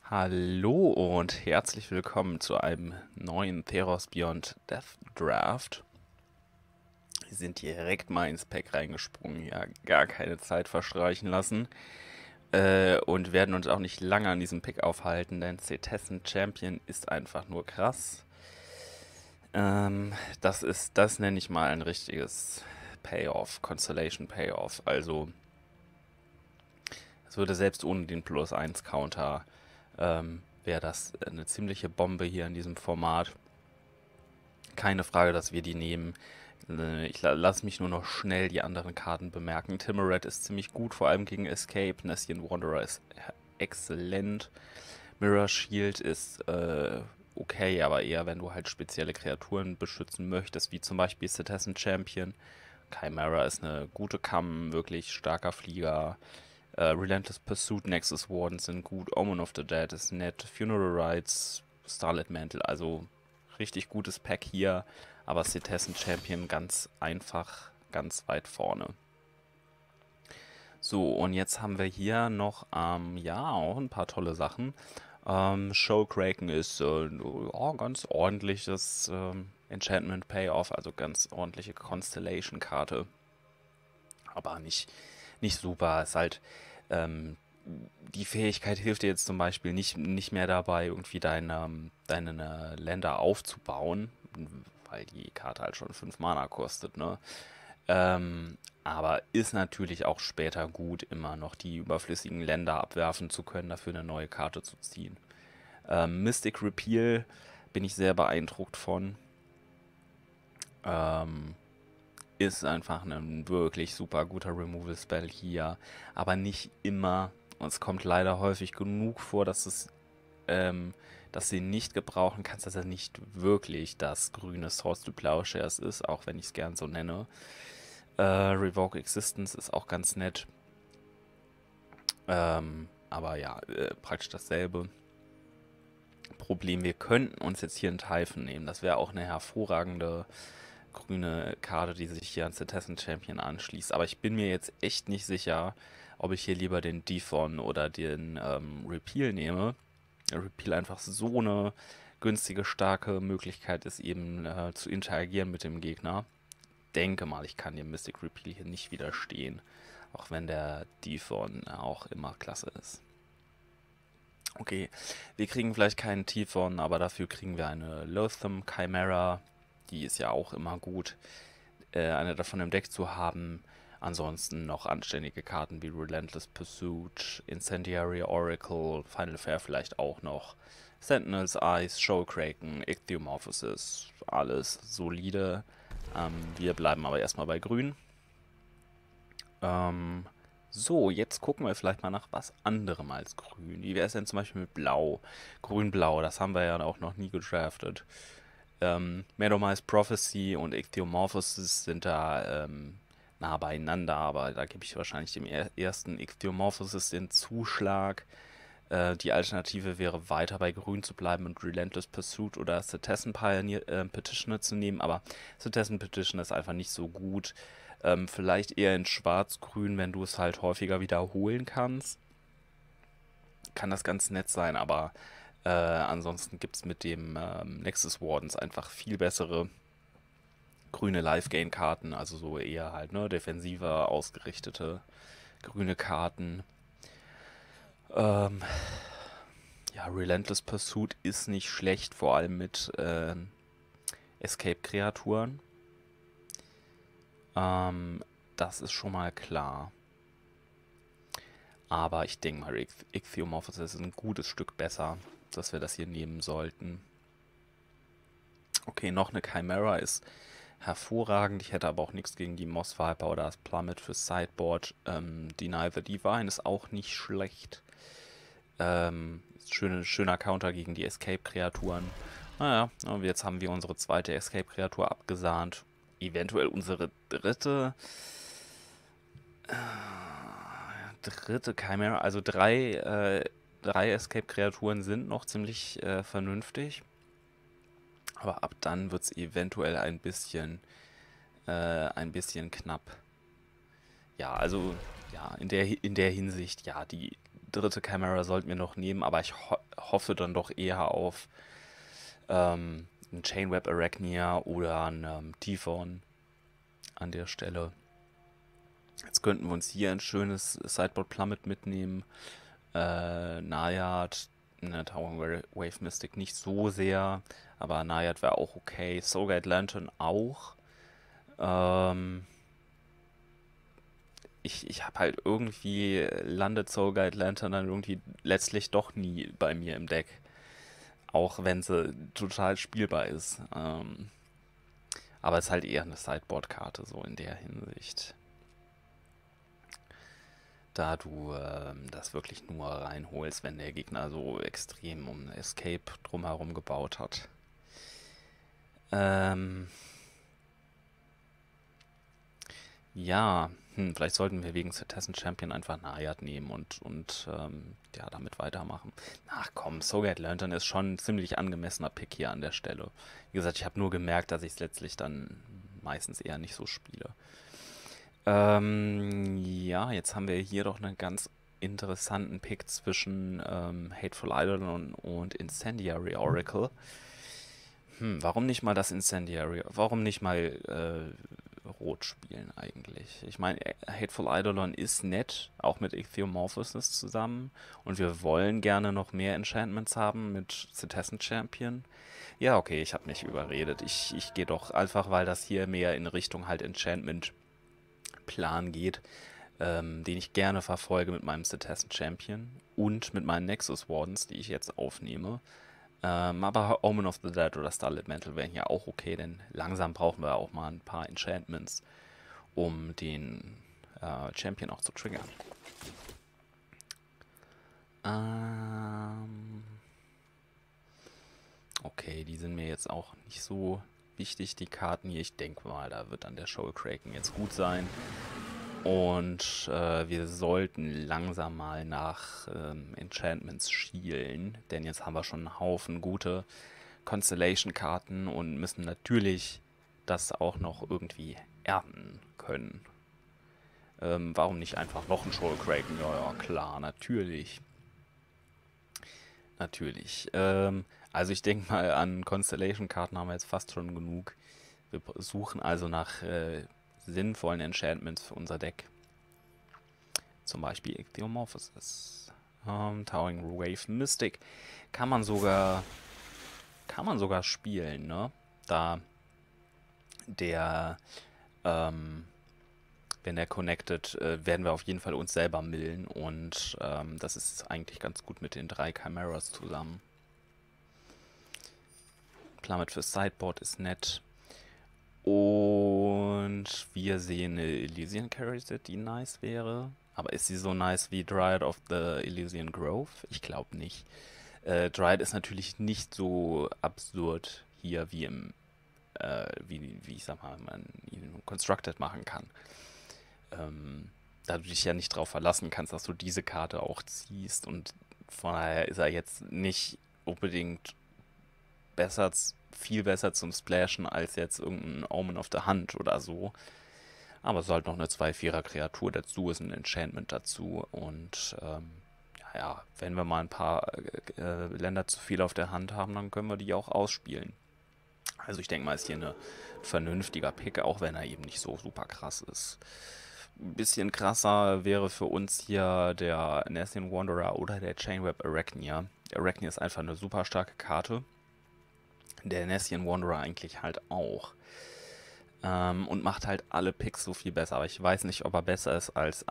Hallo und herzlich willkommen zu einem neuen Theros Beyond Death Draft. Wir sind direkt mal ins Pack reingesprungen, ja, gar keine Zeit verstreichen lassen. Und werden uns auch nicht lange an diesem Pick aufhalten, denn Cetessan Champion ist einfach nur krass. Das nenne ich mal ein richtiges Payoff, Constellation Payoff. Also, es würde selbst ohne den Plus 1 Counter, wäre das eine ziemliche Bombe hier in diesem Format. Keine Frage, dass wir die nehmen. Ich lasse mich nur noch schnell die anderen Karten bemerken. Timuret ist ziemlich gut, vor allem gegen Escape. Nessian Wanderer ist exzellent. Mirror Shield ist okay, aber eher, wenn du halt spezielle Kreaturen beschützen möchtest, wie zum Beispiel Cetessan Champion. Chimera ist eine gute Kamm, wirklich starker Flieger. Relentless Pursuit, Nexus Warden sind gut. Omen of the Dead ist nett. Funeral Rites, Starlit Mantle, also richtig gutes Pack hier. Aber Cetessan Champion ganz einfach, ganz weit vorne. So, und jetzt haben wir hier noch, ja, auch ein paar tolle Sachen. Showkraken ist ja, ganz ordentliches Enchantment Payoff, also ganz ordentliche Constellation-Karte. Aber nicht super. Ist halt, die Fähigkeit hilft dir jetzt zum Beispiel nicht mehr dabei, irgendwie deine Länder aufzubauen, weil die Karte halt schon 5 Mana kostet, ne? Aber ist natürlich auch später gut, immer noch die überflüssigen Länder abwerfen zu können, dafür eine neue Karte zu ziehen. Mystic Repeal bin ich sehr beeindruckt von. Ähm, Ist einfach ein wirklich super guter Removal-Spell hier, aber nicht immer. Und es kommt leider häufig genug vor, dass du ihn nicht gebrauchen kannst, dass er nicht wirklich das grüne Source to Plowshares ist, auch wenn ich es gern so nenne. Revoke Existence ist auch ganz nett. Aber ja, praktisch dasselbe. Problem, wir könnten uns jetzt hier einen Typhon nehmen. Das wäre auch eine hervorragende grüne Karte, die sich hier an Cetessan Champion anschließt. Aber ich bin mir jetzt echt nicht sicher, ob ich hier lieber den Defon oder den Repeal nehme. Der Repeal einfach so eine günstige, starke Möglichkeit ist, eben zu interagieren mit dem Gegner. Denke mal, ich kann dem Mystic Repeal hier nicht widerstehen. Auch wenn der Defon auch immer klasse ist. Okay, wir kriegen vielleicht keinen Typhon, aber dafür kriegen wir eine Loathsome Chimera. Die ist ja auch immer gut, eine davon im Deck zu haben. Ansonsten noch anständige Karten wie Relentless Pursuit, Incendiary Oracle, Final Fair vielleicht auch noch. Sentinel's Eyes, Showkraken, Ichthyomorphosis, alles solide. Wir bleiben aber erstmal bei Grün. Ähm, so, jetzt gucken wir vielleicht mal nach was anderem als Grün. Wie wäre es denn zum Beispiel mit Blau? Grün-Blau, das haben wir ja auch noch nie gedraftet. Medomai's Prophecy und Ichthyomorphosis sind da nah beieinander, aber da gebe ich wahrscheinlich dem ersten Ichthyomorphosis den Zuschlag. Die Alternative wäre weiter bei Grün zu bleiben und Relentless Pursuit oder Cetessan Petitioner zu nehmen, aber Cetessan Petitioner ist einfach nicht so gut. Vielleicht eher in Schwarz-Grün, wenn du es halt häufiger wiederholen kannst. Kann das ganz nett sein, aber ansonsten gibt es mit dem Nexus Wardens einfach viel bessere grüne Life-Gain-Karten, also so eher halt, ne, defensiver ausgerichtete grüne Karten. Ähm, ja, Relentless Pursuit ist nicht schlecht, vor allem mit Escape-Kreaturen. Das ist schon mal klar. Aber ich denke mal, Ichthyomorphosis ist ein gutes Stück besser, dass wir das hier nehmen sollten. Okay, noch eine Chimera ist hervorragend. Ich hätte aber auch nichts gegen die Moss Viper oder das Plummet fürs Sideboard. Deny the Divine ist auch nicht schlecht. Schöner Counter gegen die Escape-Kreaturen. Naja, und jetzt haben wir unsere zweite Escape-Kreatur abgesahnt. Eventuell unsere dritte Chimera. Also drei Escape-Kreaturen sind noch ziemlich vernünftig. Aber ab dann wird es eventuell ein bisschen knapp. Ja, also ja, in der Hinsicht, ja, dritte Chimera sollten wir noch nehmen, aber ich hoffe dann doch eher auf ein Chainweb Arachnia oder ein Typhon an der Stelle. Jetzt könnten wir uns hier ein schönes Sideboard Plummet mitnehmen. Nayad, ne, Towering Wave Mystic nicht so sehr, aber Nayad wäre auch okay. Soulguide Lantern auch. Ähm, ich habe halt irgendwie landet Soulguide Lantern dann irgendwie letztlich doch nie bei mir im Deck. Auch wenn sie total spielbar ist. Aber es ist halt eher eine Sideboard-Karte, so in der Hinsicht. Da du das wirklich nur reinholst, wenn der Gegner so extrem um Escape drumherum gebaut hat. Ähm, ja, vielleicht sollten wir wegen Citizen Champion einfach Nayad nehmen und ja, damit weitermachen. Ach komm, Soulguide Lantern ist schon ein ziemlich angemessener Pick hier an der Stelle. Wie gesagt, ich habe nur gemerkt, dass ich es letztlich dann meistens eher nicht so spiele. Ja, jetzt haben wir hier doch einen ganz interessanten Pick zwischen Hateful Eidolon und Incendiary Oracle. Warum nicht mal das Incendiary? Warum nicht mal Rot spielen eigentlich? Ich meine, Hateful Eidolon ist nett, auch mit Ichthyomorphosis zusammen. Und wir wollen gerne noch mehr Enchantments haben mit Citizen Champion. Ja, okay, ich habe mich überredet. Ich gehe doch einfach, weil das hier mehr in Richtung halt Enchantment Plan geht, den ich gerne verfolge mit meinem Citizen Champion und mit meinen Nexus Wardens, die ich jetzt aufnehme. Aber Omen of the Dead oder Starlit Mantle wären hier auch okay, denn langsam brauchen wir auch mal ein paar Enchantments, um den Champion auch zu triggern. Okay, die sind mir jetzt auch nicht so wichtig, die Karten hier. Ich denke mal, da wird dann der Shoal Kraken jetzt gut sein. Und wir sollten langsam mal nach Enchantments schielen, denn jetzt haben wir schon einen Haufen gute Constellation-Karten und müssen natürlich das auch noch irgendwie ernten können. Warum nicht einfach noch ein Shoal Kraken? Ja, ja, klar, natürlich. Natürlich. Also ich denke mal, an Constellation-Karten haben wir jetzt fast schon genug. Wir suchen also nach sinnvollen Enchantments für unser Deck. Zum Beispiel Ichthyomorphosis. Towering Wave Mystic kann man sogar spielen, ne? Da der, wenn der connected, werden wir auf jeden Fall uns selber millen und das ist eigentlich ganz gut mit den 3 Chimeras zusammen. Plummet für Sideboard ist nett. Und wir sehen eine Elysian Character, die nice wäre. Aber ist sie so nice wie Dryad of the Elysian Grove? Ich glaube nicht. Dryad ist natürlich nicht so absurd hier wie wie ich sag mal, man ihn Constructed machen kann. Da du dich ja nicht drauf verlassen kannst, dass du diese Karte auch ziehst und von daher ist er jetzt nicht unbedingt besser, viel besser zum Splashen als jetzt irgendein Omen of the Hand oder so. Aber es ist halt noch eine 2/4er-Kreatur dazu, ist ein Enchantment dazu und ja, wenn wir mal ein paar Länder zu viel auf der Hand haben, dann können wir die auch ausspielen. Also ich denke mal, ist hier ein vernünftiger Pick, auch wenn er eben nicht so super krass ist. Ein bisschen krasser wäre für uns hier der Nessian Wanderer oder der Chainweb Arachnia. Arachnia ist einfach eine super starke Karte. Der Nessian Wanderer eigentlich halt auch. Und macht halt alle Picks so viel besser. Aber ich weiß nicht, ob er besser ist als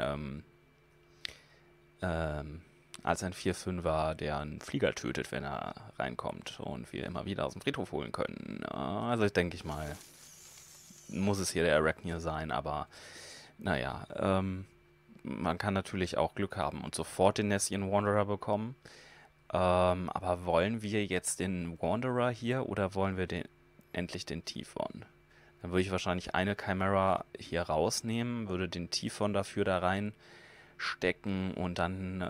als ein 4/5er, der einen Flieger tötet, wenn er reinkommt und wir immer wieder aus dem Friedhof holen können. Also ich denke mal, muss es hier der Arachnia sein, aber naja, man kann natürlich auch Glück haben und sofort den Nessian Wanderer bekommen. Aber wollen wir jetzt den Wanderer hier oder wollen wir endlich den Typhon? Dann würde ich wahrscheinlich eine Chimera hier rausnehmen, würde den Typhon dafür da reinstecken und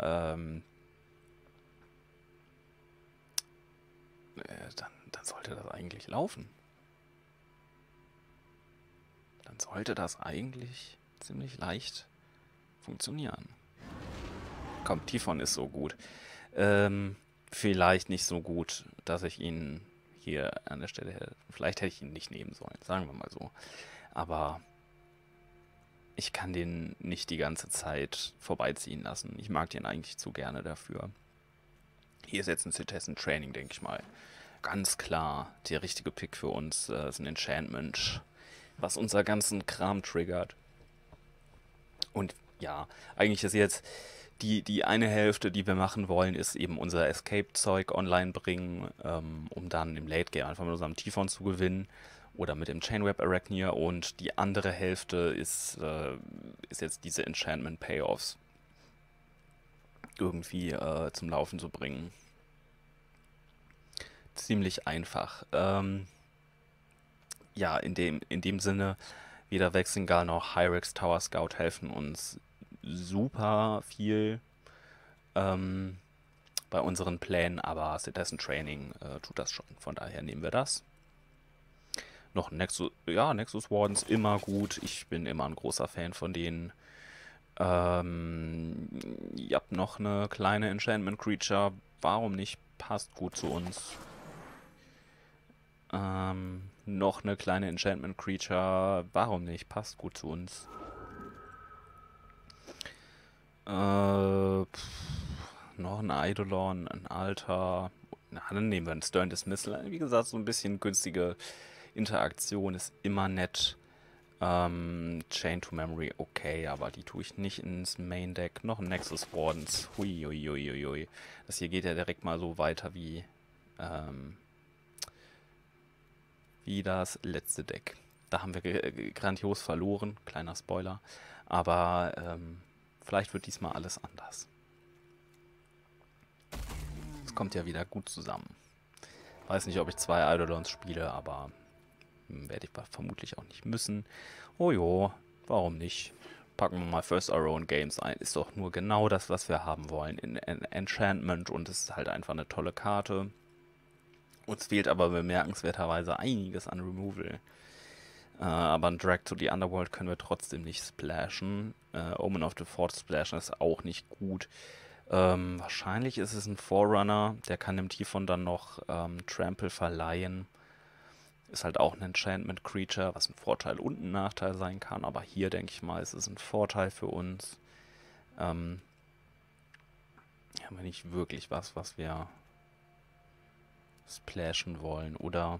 dann sollte das eigentlich laufen. Dann sollte das eigentlich ziemlich leicht funktionieren. Komm, Typhon ist so gut. Vielleicht nicht so gut, dass ich ihn hier an der Stelle hätte. Vielleicht hätte ich ihn nicht nehmen sollen, sagen wir mal so. Aber ich kann den nicht die ganze Zeit vorbeiziehen lassen. Ich mag den eigentlich zu gerne dafür. Hier ist jetzt ein Citizen Training, denke ich mal. Ganz klar, der richtige Pick für uns ist ein Enchantment, was unser ganzen Kram triggert. Und ja, eigentlich ist jetzt die eine Hälfte, die wir machen wollen, ist eben unser Escape-Zeug online bringen, um dann im Late Game einfach mit unserem Typhon zu gewinnen oder mit dem Chainweb Arachnia. Und die andere Hälfte ist jetzt diese Enchantment Payoffs irgendwie zum Laufen zu bringen. Ziemlich einfach. Ja, in dem Sinne, weder Vexengal noch Hyrex Tower Scout helfen uns super viel ähm, bei unseren Plänen, aber Citizen Training tut das schon. Von daher nehmen wir das. Noch ein Nexus, ja, Nexus Wardens immer gut. Ich bin immer ein großer Fan von denen. Ja, noch eine kleine Enchantment Creature. Warum nicht? Passt gut zu uns. Noch eine kleine Enchantment Creature. Warum nicht? Passt gut zu uns. Noch ein Eidolon, ein Alter. Na, dann nehmen wir einen Stern Dismissal. Wie gesagt, so ein bisschen günstige Interaktion ist immer nett. Chain to Memory, okay, aber die tue ich nicht ins Main Deck. Noch ein Nexus Wardens. Hui, hui, hui, hui, hui. Das hier geht ja direkt mal so weiter wie das letzte Deck. Da haben wir grandios verloren, kleiner Spoiler. Aber vielleicht wird diesmal alles anders. Es kommt ja wieder gut zusammen. Weiß nicht, ob ich 2 Eidolons spiele, aber werde ich vermutlich auch nicht müssen. Oh jo, warum nicht? Packen wir mal First Our Own Games ein. Ist doch nur genau das, was wir haben wollen. In Enchantment und es ist halt einfach eine tolle Karte. Uns fehlt aber bemerkenswerterweise einiges an Removal. Aber ein Drag to the Underworld können wir trotzdem nicht splashen. Omen of the Fort splashen ist auch nicht gut. Wahrscheinlich ist es ein Forerunner. Der kann dem Typhon dann noch Trample verleihen. Ist halt auch ein Enchantment Creature, was ein Vorteil und ein Nachteil sein kann. Aber hier denke ich mal, ist es ein Vorteil für uns. Haben wir nicht wirklich was wir splashen wollen. Oder,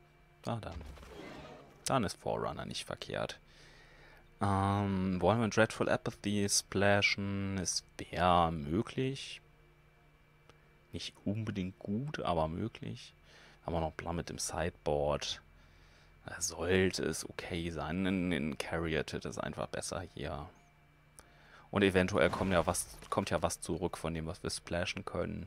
dann ist Forerunner nicht verkehrt. Wollen wir Dreadful Apathy splashen? Es wäre möglich. Nicht unbedingt gut, aber möglich. Haben wir noch Plummet im Sideboard. Da sollte es okay sein. In Caryatid ist einfach besser hier. Und eventuell kommt ja was zurück von dem, was wir splashen können.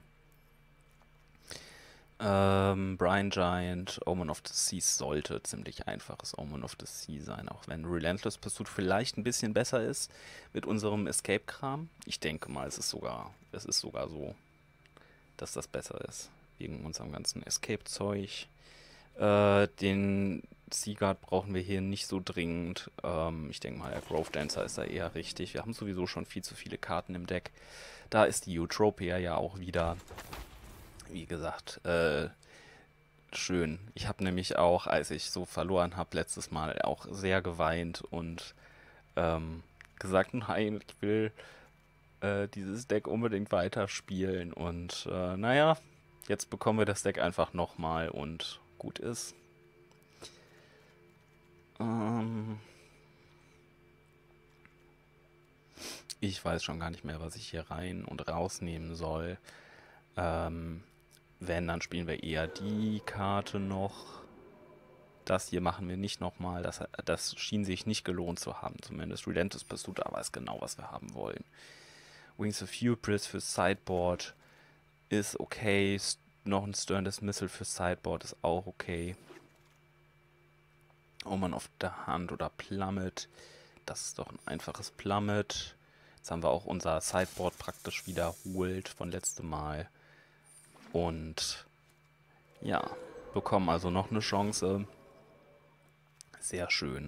Brine Giant, Omen of the Sea sollte ziemlich einfaches Omen of the Sea sein, auch wenn Relentless Pursuit vielleicht ein bisschen besser ist mit unserem Escape-Kram. Ich denke mal, es ist sogar so, dass das besser ist, wegen unserem ganzen Escape-Zeug. Den Seaguard brauchen wir hier nicht so dringend. Ich denke mal, der Grove Dancer ist da eher richtig. Wir haben sowieso schon viel zu viele Karten im Deck. Da ist die Eutropia ja auch wieder. Wie gesagt, schön. Ich habe nämlich auch, als ich so verloren habe, letztes Mal auch sehr geweint und gesagt, nein, ich will dieses Deck unbedingt weiterspielen. Und naja, jetzt bekommen wir das Deck einfach nochmal und gut ist. Ich weiß schon gar nicht mehr, was ich hier rein und rausnehmen soll. Wenn, dann spielen wir eher die Karte noch. Das hier machen wir nicht nochmal. Das schien sich nicht gelohnt zu haben. Zumindest Relentless Pursuit, aber ist genau, was wir haben wollen. Wings of Hubris für Sideboard ist okay. Noch ein Stern Dismissal für Sideboard ist auch okay. Omen of the Hand oder Plummet. Das ist doch ein einfaches Plummet. Jetzt haben wir auch unser Sideboard praktisch wiederholt von letztem Mal. Und ja, bekommen also noch eine Chance. Sehr schön.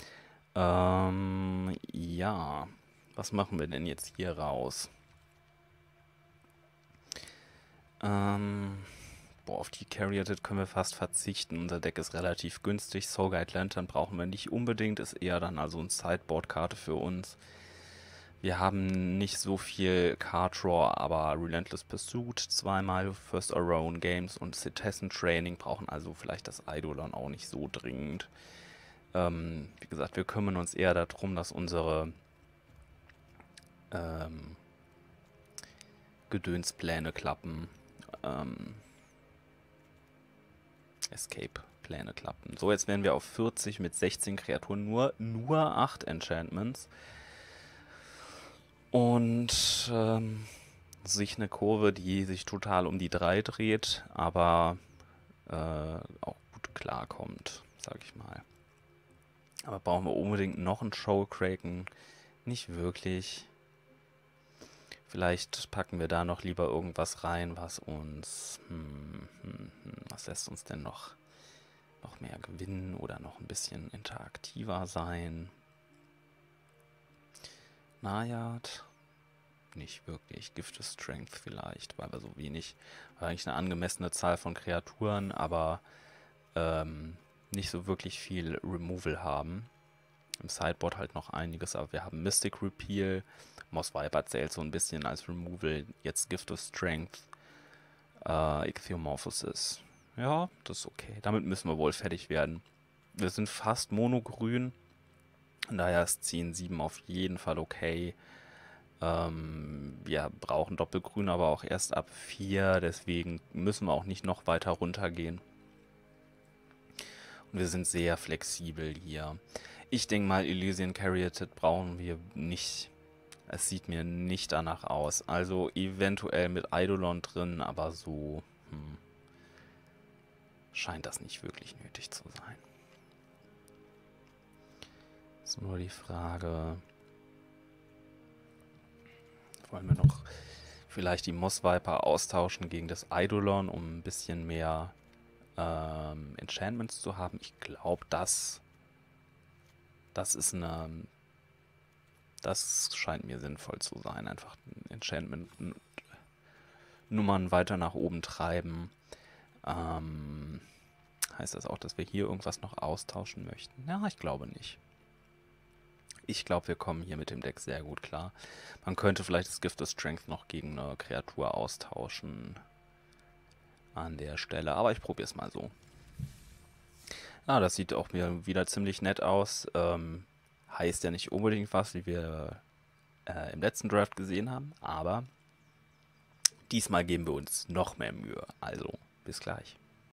Ja, was machen wir denn jetzt hier raus? Ähm, boah, auf die Caryatid können wir fast verzichten. Unser Deck ist relativ günstig. Soulguide Lantern brauchen wir nicht unbedingt. Ist eher dann also eine Sideboard-Karte für uns. Wir haben nicht so viel Card Draw, aber Relentless Pursuit zweimal, First Our Own Games und Citizen Training brauchen also vielleicht das Eidolon auch nicht so dringend. Wie gesagt, wir kümmern uns eher darum, dass unsere ähm, Gedönspläne klappen. Ähm, Escape-Pläne klappen. So, jetzt wären wir auf 40 mit 16 Kreaturen, nur 8 Enchantments. Und sich eine Kurve, die sich total um die 3 dreht, aber auch gut klarkommt, sag ich mal. Aber brauchen wir unbedingt noch einen Showkraken? Nicht wirklich. Vielleicht packen wir da noch lieber irgendwas rein, was uns... was lässt uns denn noch mehr gewinnen oder noch ein bisschen interaktiver sein? Nayard? Nicht wirklich. Gift of Strength vielleicht, weil wir so wenig... Eigentlich eine angemessene Zahl von Kreaturen, aber nicht so wirklich viel Removal haben. Im Sideboard halt noch einiges, aber wir haben Mystic Repeal. Moss Viper zählt so ein bisschen als Removal. Jetzt Gift of Strength. Ichthyomorphosis. Ja, das ist okay. Damit müssen wir wohl fertig werden. Wir sind fast monogrün. Daher ist Ziehen 7 auf jeden Fall okay. Wir brauchen Doppelgrün, aber auch erst ab 4. Deswegen müssen wir auch nicht noch weiter runtergehen. Und wir sind sehr flexibel hier. Ich denke mal, Elysian Caryatid brauchen wir nicht. Es sieht mir nicht danach aus. Also eventuell mit Eidolon drin, aber so scheint das nicht wirklich nötig zu sein. Ist nur die Frage, wollen wir noch vielleicht die Moss Viper austauschen gegen das Eidolon, um ein bisschen mehr Enchantments zu haben? Ich glaube, das ist eine... Das scheint mir sinnvoll zu sein. Einfach Enchantment-Nummern weiter nach oben treiben. Heißt das auch, dass wir hier irgendwas noch austauschen möchten? Ja, ich glaube nicht. Ich glaube, wir kommen hier mit dem Deck sehr gut klar. Man könnte vielleicht das Gift of Strength noch gegen eine Kreatur austauschen. An der Stelle. Aber ich probiere es mal so. Ah, das sieht auch wieder ziemlich nett aus. Heißt ja nicht unbedingt was, wie wir im letzten Draft gesehen haben. Aber diesmal geben wir uns noch mehr Mühe. Also, bis gleich.